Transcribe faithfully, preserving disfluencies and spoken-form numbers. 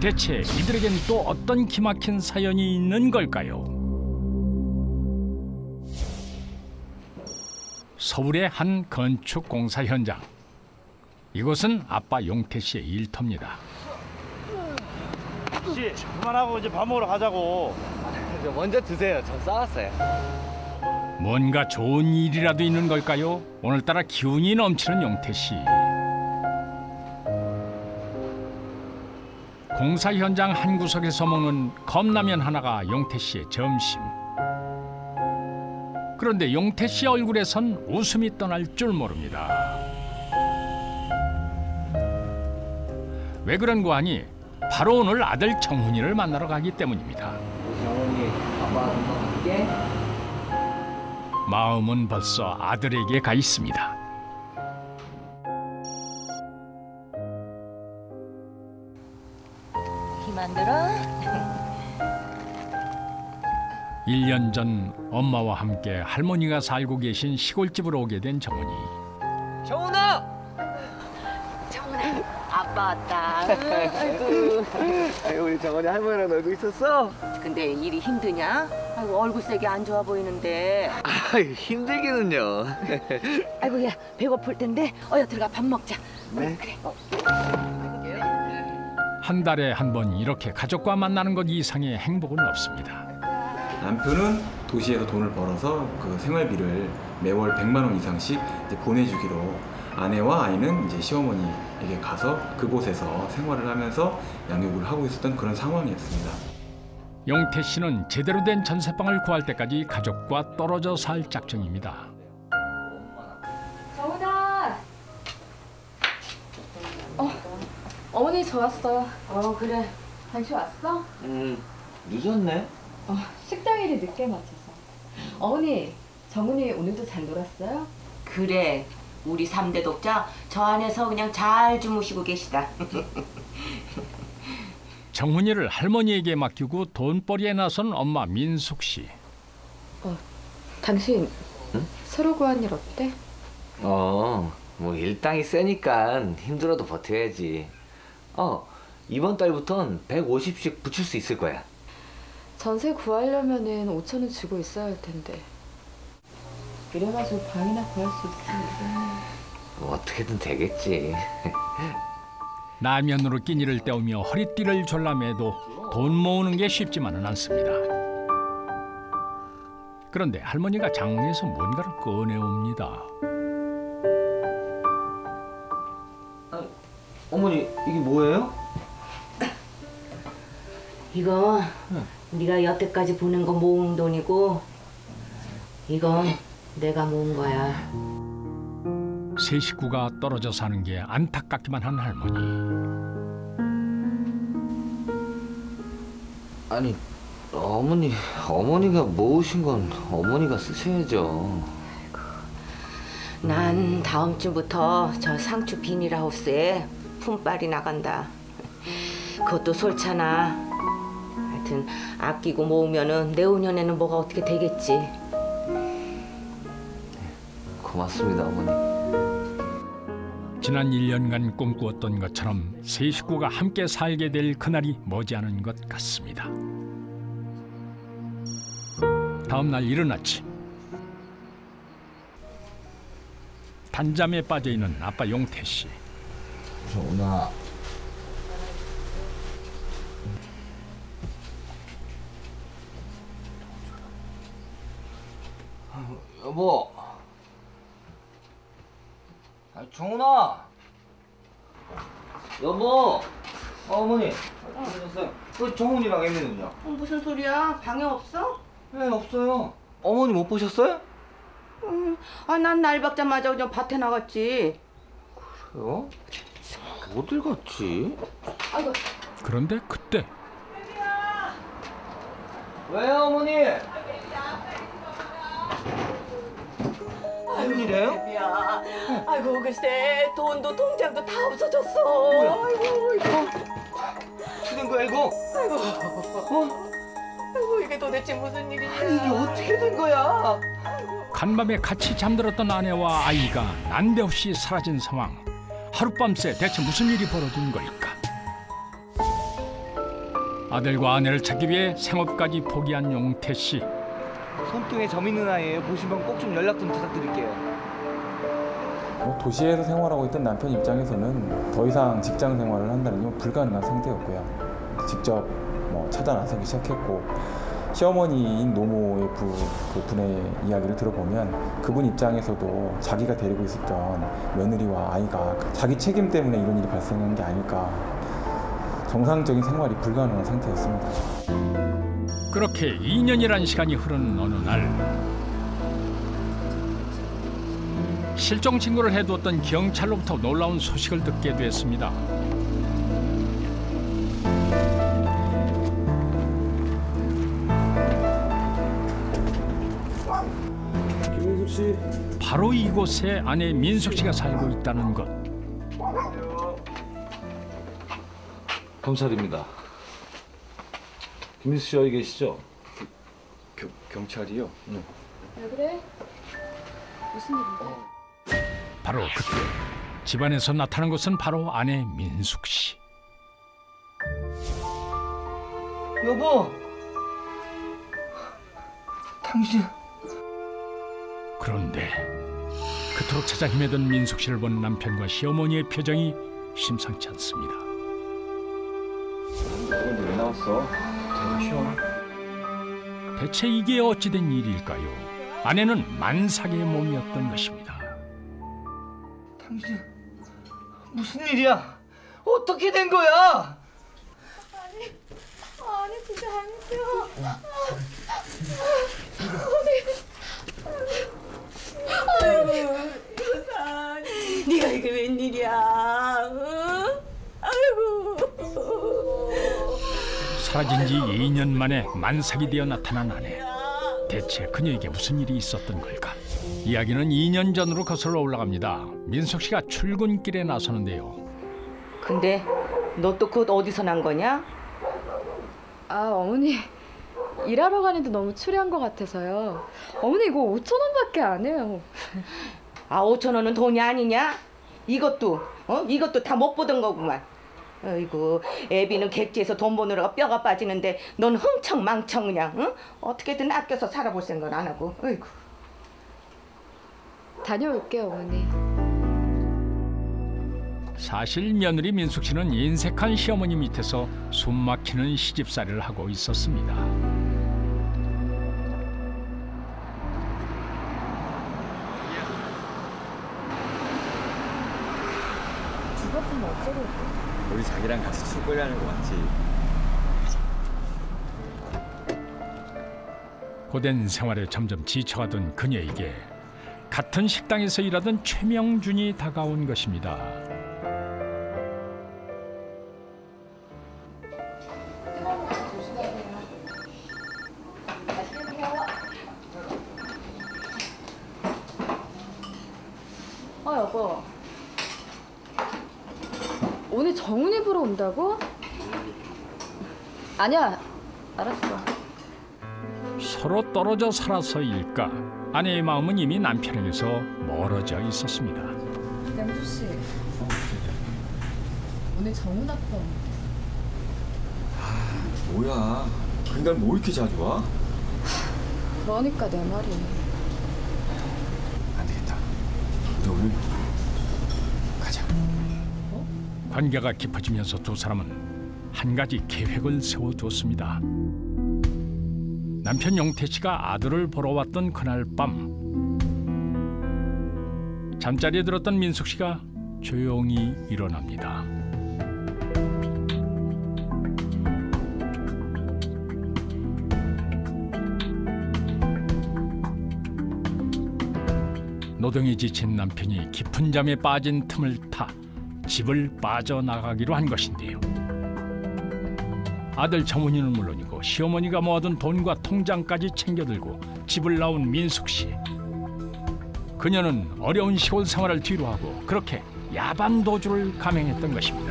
대체 이들에겐 또 어떤 기막힌 사연이 있는 걸까요? 서울의 한 건축 공사 현장. 이곳은 아빠 용태 씨의 일터입니다. 씨, 그만하고 이제 밥 먹으러 가자고. 먼저 드세요. 전 싸왔어요. 뭔가 좋은 일이라도 있는 걸까요? 오늘따라 기운이 넘치는 용태 씨. 공사 현장 한 구석에서 먹는 컵라면 하나가 용태 씨의 점심. 그런데 용태 씨 얼굴에선 웃음이 떠날 줄 모릅니다. 왜 그런고 하니 바로 오늘 아들 정훈이를 만나러 가기 때문입니다. 정훈이 아빠랑 함께. 마음은 벌써 아들에게 가 있습니다. 힘안 들어? 일 년 전 엄마와 함께 할머니가 살고 계신 시골집으로 오게 된 정훈이. 정훈아! 정훈아, 아빠 왔다. 아이고. 아이고, 우리 정훈이 할머니랑 놀고 있었어? 근데 일이 힘드냐? 아이고, 얼굴색이 안 좋아 보이는데. 아유, 힘들기는요. 아이고, 야, 배고플 텐데 어여 들어가 밥 먹자. 네. 그래. 어. 한 달에 한 번 이렇게 가족과 만나는 것 이상의 행복은 없습니다. 남편은 도시에서 돈을 벌어서 그 생활비를 매월 백만 원 이상씩 이제 보내주기로, 아내와 아이는 이제 시어머니에게 가서 그곳에서 생활을 하면서 양육을 하고 있었던 그런 상황이었습니다. 용태 씨는 제대로 된 전세방을 구할 때까지 가족과 떨어져 살 작정입니다. 정훈아. 어, 어머니 저 왔어요. 어, 그래. 당신 왔어? 음, 늦었네. 어, 식당 일이 늦게 마쳐서. 어머니, 정훈이 오늘도 잘 놀았어요? 그래. 우리 삼 대 독자 저 안에서 그냥 잘 주무시고 계시다. 정훈이를 할머니에게 맡기고 돈벌이에 나선 엄마 민숙 씨. 어, 당신 응? 새로 구한 일 어때? 어, 뭐 일당이 세니까 힘들어도 버텨야지. 어, 이번 달부턴 백오십씩 붙일 수 있을 거야. 전세 구하려면은 오천 원 주고 있어야 할 텐데. 이래가지고 방이나 구할 수 있으면. 뭐 어떻게든 되겠지. 라면으로 끼니를 때우며 허리띠를 졸라매도 돈 모으는 게 쉽지만은 않습니다. 그런데 할머니가 장롱에서 뭔가를 꺼내옵니다. 아, 어머니, 이게 뭐예요? 이거 네가 여태까지 보낸 거 모은 돈이고, 이건 내가 모은 거야. 세 식구가 떨어져 사는 게 안타깝기만 한 할머니. 아니, 어머니, 어머니가 모으신 건 어머니가 쓰셔야죠. 난 다음 주부터 저 상추 비닐하우스에 품빨이 나간다. 그것도 솔찬아. 하여튼 아끼고 모으면은 내후년에는 뭐가 어떻게 되겠지. 고맙습니다, 어머니. 지난 일 년간 꿈꾸었던 것처럼 세 식구가 함께 살게 될 그날이 머지않은 것 같습니다. 다음 날 이른 아침, 단잠에 빠져있는 아빠 용태 씨. 정훈아. 여보. 아, 정훈아. 여보. 어, 어머니. 어떠셨어요? 그 정훈이랑 애미는요? 어, 무슨 소리야? 방에 없어? 네, 없어요. 어머니 못 보셨어요? 음, 아, 난 날 박자마자 그냥 밭에 나갔지. 그래요? 어딜 갔지? 아이고. 그런데 그때 왜요, 어머니? 무슨 일이에요? 야, 아이고 글쎄 돈도 통장도 다 없어졌어. 뭐야? 아이고 이거. 어떻게 된 거야, 이거? 아이고. 어? 아이고 이게 도대체 무슨 일이야? 아니, 이게 어떻게 된 거야? 간밤에 같이 잠들었던 아내와 아이가 난데없이 사라진 상황. 하룻밤새 대체 무슨 일이 벌어진 걸까? 아들과 아내를 찾기 위해 생업까지 포기한 용태 씨. 손등에 점 있는 아이예요. 보시면 꼭 좀 연락 좀 부탁드릴게요. 뭐 도시에서 생활하고 있던 남편 입장에서는 더 이상 직장 생활을 한다는 건 불가능한 상태였고요. 직접 뭐 찾아 나서기 시작했고, 시어머니인 노모의 부, 그 분의 이야기를 들어보면 그분 입장에서도 자기가 데리고 있었던 며느리와 아이가 자기 책임 때문에 이런 일이 발생한 게 아닐까, 정상적인 생활이 불가능한 상태였습니다. 그렇게 이 년이란 시간이 흐르는 어느 날 실종 신고를 해두었던 경찰로부터 놀라운 소식을 듣게 됐습니다. 김민숙 씨. 바로 이곳에 아내 민숙 씨가 살고 있다는 것. 검찰입니다. 김민수 씨 여기 계시죠? 겨, 경찰이요? 응. 왜 그래? 무슨 일인데? 바로 그때 집안에서 나타난 것은 바로 아내 민숙 씨. 여보, 당신. 그런데 그토록 찾아 헤매던 민숙 씨를 본 남편과 시어머니의 표정이 심상치 않습니다. 너는 왜 나왔어? 제가 쉬어. 대체 이게 어찌된 일일까요? 아내는 만삭의 몸이었던 것입니다. 당신 무슨 일이야? 어떻게 된 거야? 아니, 아니 그게 아니고요. 아이고, 여사, 네가 이게 웬일이야? 응? 아이고. 사라진 지 이 년 만에 만삭이 되어 나타난 아내. 대체 그녀에게 무슨 일이 있었던 걸까? 이야기는 이 년 전으로 거슬러 올라갑니다. 민숙 씨가 출근길에 나서는데요. 근데 너 또 곧 어디서 난 거냐? 아, 어머니 일하러 가는데 너무 추리한 것 같아서요. 어머니 이거 오천 원밖에 안 해요. 아, 오천 원은 돈이 아니냐? 이것도 어? 이것도 다 못 보던 거구만. 아이고, 애비는 객지에서 돈 버느라가 뼈가 빠지는데 넌 흥청망청 그냥 응? 어떻게든 아껴서 살아볼 생각 안 하고. 아이고. 다녀올게요, 어머니. 사실 며느리 민숙 씨는 인색한 시어머니 밑에서 숨막히는 시집살이를 하고 있었습니다. 죽었으면 어쩌고. 우리 자기랑 같이 출근하는 거 맞지? 고된 생활에 점점 지쳐가던 그녀에게 같은 식당에서 일하던 최명준이 다가온 것입니다. 아, 여보. 오늘 정훈이 보러 온다고? 아니야, 알았어. 서로 떨어져 살아서일까? 아내의 마음은 이미 남편에게서 멀어져 있었습니다. 양수 씨, 오늘 정훈 아빠 온대. 뭐야? 근데 뭐 이렇게 자주 와? 그러니까 내 말이. 안 되겠다. 우리 오늘 가자. 관계가 깊어지면서 두 사람은 한 가지 계획을 세워두었습니다. 남편 용태 씨가 아들을 보러 왔던 그날 밤, 잠자리에 들었던 민숙 씨가 조용히 일어납니다. 노동이 지친 남편이 깊은 잠에 빠진 틈을 타 집을 빠져나가기로 한 것인데요. 아들 정훈이는 물론이고 시어머니가 모아둔 돈과 통장까지 챙겨들고 집을 나온 민숙 씨. 그녀는 어려운 시골 생활을 뒤로하고 그렇게 야반 도주를 감행했던 것입니다.